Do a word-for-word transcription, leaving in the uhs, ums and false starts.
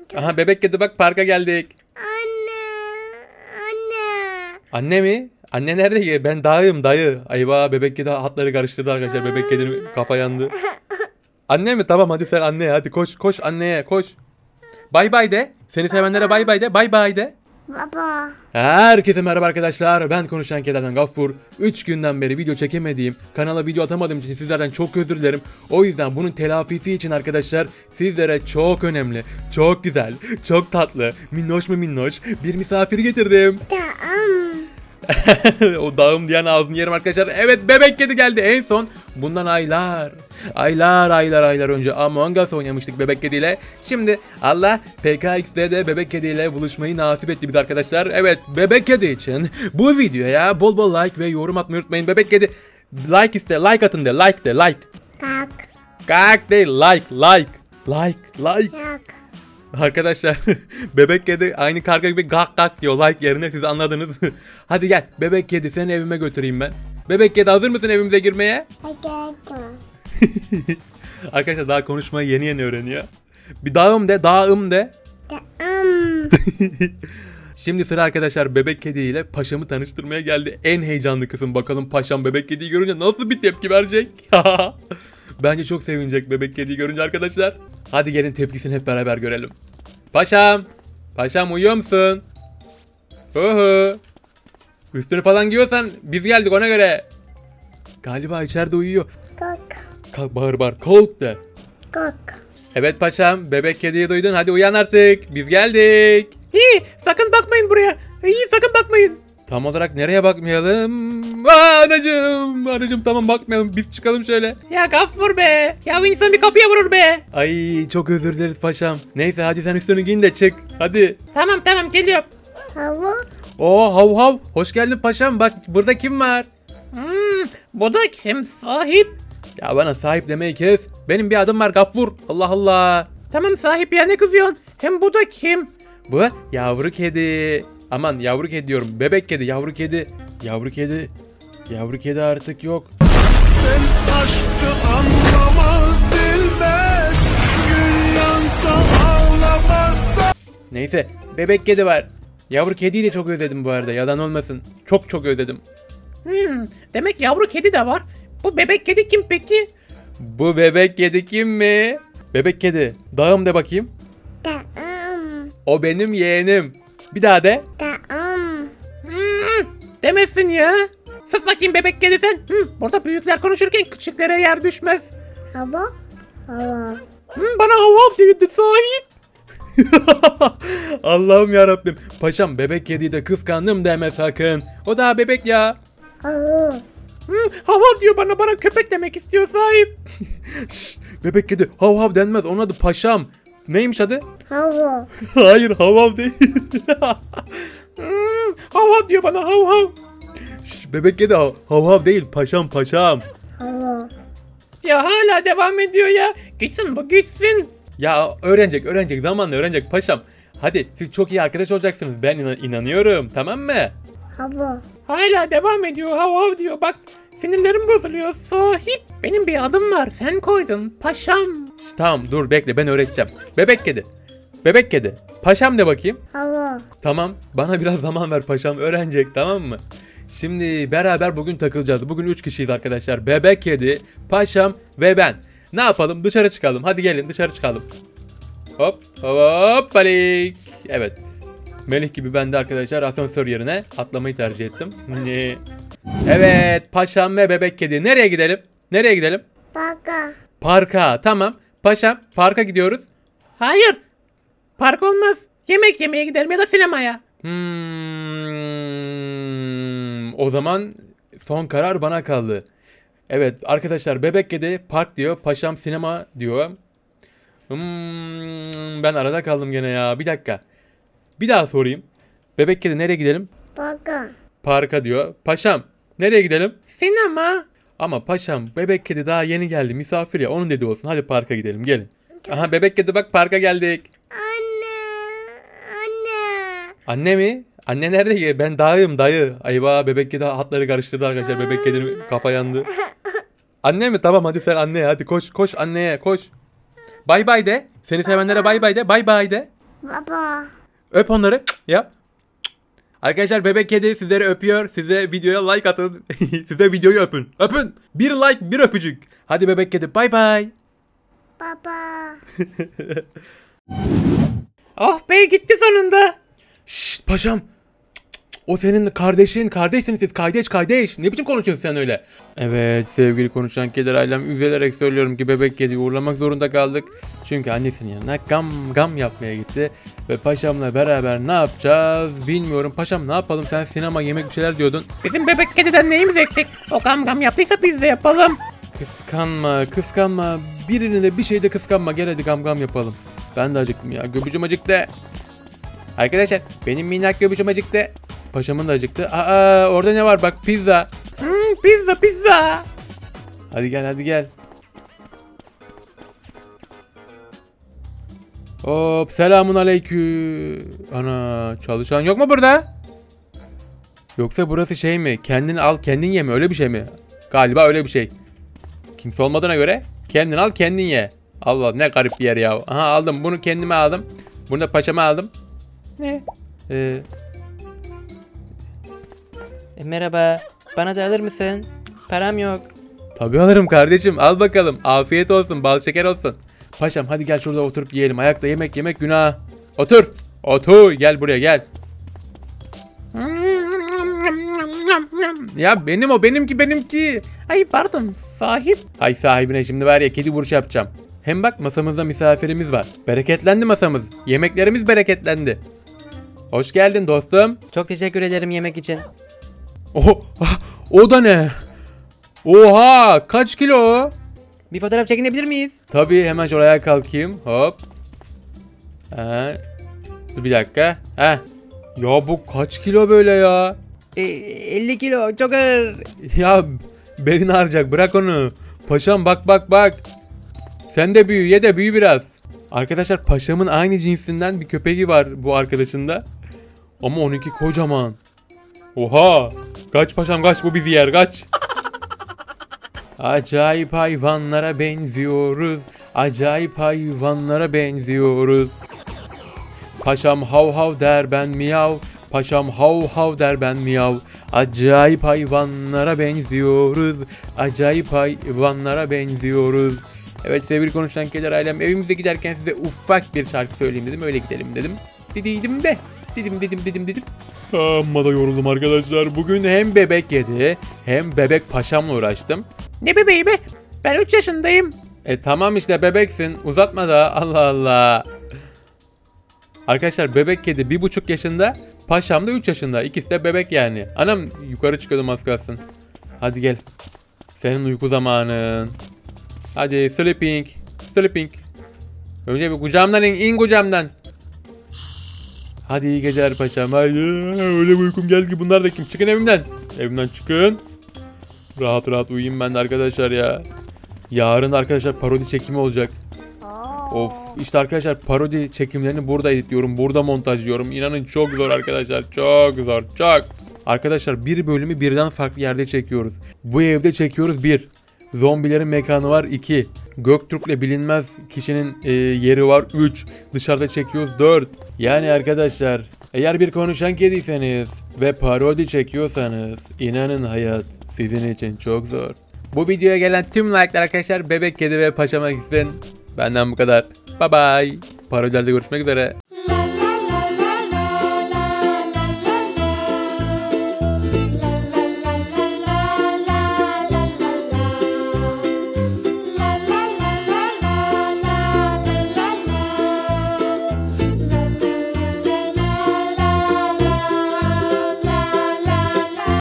Aha bebek kedi bak parka geldik. Anne. Anne. Anne mi? Anne nerede ki? Ben dayım dayı. Ayva bebek kedi hatları karıştırdı arkadaşlar. Bebek kedinin kafa yandı. Anne mi? Tamam hadi sen anneye hadi koş koş anneye koş. Bay bay de. Seni sevenlere bay bay de. Bay bay de. Baba. Herkese merhaba arkadaşlar. Ben konuşan kederden Gaffur. üç günden beri video çekemediğim, kanala video atamadığım için sizlerden çok özür dilerim. O yüzden bunun telafisi için arkadaşlar sizlere çok önemli, çok güzel, çok tatlı, minnoş mu minnoş bir misafir getirdim. Tamam. O dağım diyen ağzını yerim arkadaşlar. Evet bebek kedi geldi en son. Bundan aylar, aylar, aylar, aylar önce Among Us oynamıştık bebek kediyle. Şimdi Allah P K X'de de bebek kediyle buluşmayı nasip etti biz arkadaşlar. Evet bebek kedi için bu videoya bol bol like ve yorum atmayı unutmayın. Bebek kedi like iste, like atın de, like de, like. Kalk. Kalk değil, like, like, like, like. Kalk. Arkadaşlar bebek kedi aynı karga gibi gak gak diyor like yerine, siz anladınız. Hadi gel bebek kedi seni evime götüreyim ben. Bebek kedi hazır mısın evimize girmeye? Hadi. Arkadaşlar daha konuşmayı yeni yeni öğreniyor. Bir dağım de, dağım de. Tamam. Şimdi sıra arkadaşlar bebek kedi ile paşamı tanıştırmaya geldi. En heyecanlı kısım, bakalım paşam bebek kediyi görünce nasıl bir tepki verecek? Bence çok sevinecek bebek kediyi görünce arkadaşlar. Hadi gelin tepkisini hep beraber görelim. Paşam. Paşam uyuyor musun? Oho. Üstünü falan giyiyorsan biz geldik ona göre. Galiba içeride uyuyor. Kalk. Kalk, bağır bağır. Kalk de. Kalk. Evet paşam, bebek kediyi duydun, hadi uyan artık. Biz geldik. İyi, sakın bakmayın buraya. İyi, sakın bakmayın. Tam olarak nereye bakmayalım? Aa, anacığım, anacığım tamam bakmayalım, biz çıkalım şöyle. Ya Gaffur be. Ya insan bir kapıya vurur be. Ay çok özür dileriz paşam. Neyse hadi sen üstünü giyin de çık. Hadi. Tamam tamam geliyorum. Hava. Oo hav hav. Hoş geldin paşam. Bak burada kim var? Hmm, bu da kim sahip? Ya bana sahip demeyi kes. Benim bir adım var Gaffur. Allah Allah. Tamam sahip ya, ne kızıyorsun? Hem bu da kim? Bu yavru kedi. Aman yavru kedi diyorum. Bebek kedi, yavru kedi. Yavru kedi. Yavru kedi artık yok. Sen aşkı anlamaz dilber, gün yansa ağlamazsa. Neyse bebek kedi var. Yavru kediyi de çok özledim bu arada, yalan olmasın. Çok çok özledim. Hmm, demek yavru kedi de var. Bu bebek kedi kim peki? Bu bebek kedi kim mi? Bebek kedi. Dağım de bakayım. Tamam. O benim yeğenim. Bir daha de. Tamam. Hmm, demesin ya. Sus bakayım bebek kedi sen. Hmm, burada büyükler konuşurken küçüklere yer düşmez. Hava. Hava. Hmm, bana hav hav dedi sahip. Allah'ım yarabbim. Paşam bebek kediyi de kıskandım deme sakın. O daha bebek ya. Hava. Hmm, hav hav diyor bana, bana köpek demek istiyor sahip. Şşt, bebek kedi hav hav denmez, onun adı paşam. Neymiş adı? Hava. Hayır hav hav değil. Hmm, hav hav diyor bana, hav hav. Şşt, bebek kedi hav hav hav değil, paşam paşam. Hava. Ya hala devam ediyor ya. Gitsin bu gitsin. Ya öğrenecek öğrenecek zamanla öğrenecek paşam. Hadi siz çok iyi arkadaş olacaksınız, ben inan- inanıyorum, tamam mı? Hava. Hala devam ediyor, hav hav diyor. Bak sinirlerim bozuluyor sahip. Benim bir adım var, sen koydun paşam. Şşt, tamam dur bekle, ben öğreteceğim. Bebek kedi. Bebek kedi. Paşam de bakayım. Hava. Tamam, bana biraz zaman ver paşam, öğrenecek, tamam mı? Şimdi beraber bugün takılacağız. Bugün üç kişiyiz arkadaşlar. Bebek kedi, paşam ve ben. Ne yapalım? Dışarı çıkalım. Hadi gelin dışarı çıkalım. Hop hop balik. Evet. Melih gibi ben de arkadaşlar asansör yerine atlamayı tercih ettim. Ne? Evet, paşam ve bebek kedi. Nereye gidelim? Nereye gidelim? Baka. Parka. Tamam. Paşam, parka gidiyoruz. Hayır. Park olmaz. Yemek yemeye gidelim ya da sinemaya. Hmm, o zaman son karar bana kaldı. Evet arkadaşlar, bebek kedi park diyor, paşam sinema diyor. Hmm, ben arada kaldım gene ya. Bir dakika. Bir daha sorayım. Bebek kedi nereye gidelim? Baka. Parka diyor. Paşam nereye gidelim? Sinema. Ama paşam bebek kedi daha yeni geldi, misafir ya, onun dediği olsun. Hadi parka gidelim, gelin. Aha bebek kedi bak parka geldik. Anne. Anne. Anne mi? Anne nerede ki? Ben dayım dayı. Ayva bebek kedi hatları karıştırdı arkadaşlar. Bebek kedinin kafa yandı. Anne mi? Tamam hadi sen anneye hadi koş koş anneye koş. Bay bay de. Seni sevenlere bay bay de. Bay bay de. Baba. Öp onları. Yap. Arkadaşlar bebek kedi sizleri öpüyor. Size videoya like atın. Size videoyu öpün. Öpün. Bir like bir öpücük. Hadi bebek kedi bay bay. Baba. Oh be, gitti sonunda. Şşt paşam. O senin kardeşin. Kardeşsiniz siz. Kardeş kardeş. Ne biçim konuşuyorsun sen öyle? Evet sevgili konuşan kediler ailem, üzülerek söylüyorum ki bebek kediyi uğurlamak zorunda kaldık. Çünkü annesinin yanına gam gam yapmaya gitti. Ve paşamla beraber ne yapacağız bilmiyorum. Paşam ne yapalım, sen sinema yemek bir şeyler diyordun. Bizim bebek kediden neyimiz eksik? O gam gam yaptıysa biz de yapalım. Kıskanma kıskanma. Birini de bir şeyde kıskanma. Gel hadi gam gam yapalım. Ben de acıktım ya. Göbücüm acıktı. Arkadaşlar benim minnak göbücüm acıktı. Paşamın da acıktı. Aa orada ne var bak, pizza. Hmm, pizza pizza. Hadi gel hadi gel. Hop selamun aleyküm. Ana çalışan yok mu burada? Yoksa burası şey mi? Kendini al kendin ye mi? Öyle bir şey mi? Galiba öyle bir şey. Kimse olmadığına göre kendin al kendin ye. Allah ne garip bir yer ya. Aha aldım bunu, kendime aldım. Bunu da paçama aldım. Ne? Ee, E, merhaba, bana da alır mısın? Param yok. tabii alırım kardeşim, al bakalım. Afiyet olsun, bal şeker olsun. Paşam hadi gel şurada oturup yiyelim. Ayakta yemek yemek günah. Otur. Otur gel buraya gel. Ya benim o, benimki benimki. Ay pardon, sahip. Ay sahibine şimdi var ya kedi vuruşu yapacağım. Hem bak masamızda misafirimiz var. Bereketlendi masamız. Yemeklerimiz bereketlendi. Hoş geldin dostum. Çok teşekkür ederim yemek için. O, o da ne? Oha kaç kilo o? Bir fotoğraf çekinebilir miyiz? Tabii hemen şuraya kalkayım. Hop. Ha. Dur bir dakika. Ha. Ya bu kaç kilo böyle ya? E, elli kilo, çok ağır. Ya belin ağrıyacak, bırak onu. Paşam bak bak bak. Sen de büyü, ye de büyü biraz. Arkadaşlar paşamın aynı cinsinden bir köpeği var bu arkadaşında. Ama onunki kocaman. Oha. Kaç paşam kaç, bu bizi yer kaç. Acayip hayvanlara benziyoruz. Acayip hayvanlara benziyoruz. Paşam hav hav der ben miyav. Paşam hav hav der ben miyav. Acayip hayvanlara benziyoruz. Acayip hayvanlara benziyoruz. Evet sevgili konuşan kediler ailem, evimize giderken size ufak bir şarkı söyleyeyim dedim. Öyle gidelim dedim. Dediydim de. Dedim dedim dedim dedim. Amma da yoruldum arkadaşlar. Bugün hem bebek yedi hem bebek paşamla uğraştım. Ne bebeği be? Ben üç yaşındayım. E tamam işte bebeksin. Uzatma da, Allah Allah. Arkadaşlar bebek kedi bir buçuk yaşında. Paşam da üç yaşında. İkisi de bebek yani. Anam yukarı çıkıyordum az kalsın. Hadi gel. Senin uyku zamanın. Hadi sleeping. Sleeping. Önce bir kucağımdan in, in kucağımdan. Hadi iyi geceler paşam. Haydi. Öyle bir uykum geldi ki, bunlar da kim? Çıkın evimden. Evimden çıkın. Rahat rahat uyuyayım ben de arkadaşlar ya. Yarın arkadaşlar parodi çekimi olacak. Of işte arkadaşlar parodi çekimlerini burada editliyorum. Burada montajlıyorum. İnanın çok zor arkadaşlar. Çok zor. Çok. Arkadaşlar bir bölümü birden farklı yerde çekiyoruz. Bu evde çekiyoruz bir. Zombilerin mekanı var iki. Göktürk'le bilinmez kişinin e, yeri var üç. Dışarıda çekiyoruz dört. Yani arkadaşlar eğer bir konuşan kediyseniz ve parodi çekiyorsanız inanın hayat sizin için çok zor. Bu videoya gelen tüm like'lar arkadaşlar bebek kedi ve paşama gitsin. Benden bu kadar. Bye bye. Parodilerde görüşmek üzere.